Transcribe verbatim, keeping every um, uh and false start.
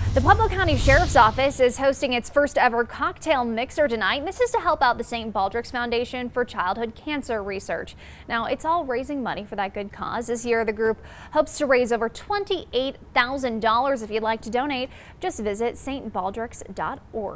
The Pueblo County Sheriff's Office is hosting its first ever cocktail mixer tonight. This is to help out the Saint Baldrick's Foundation for Childhood Cancer Research. Now, it's all raising money for that good cause. This year, the group hopes to raise over twenty-eight thousand dollars. If you'd like to donate, just visit st baldricks dot org.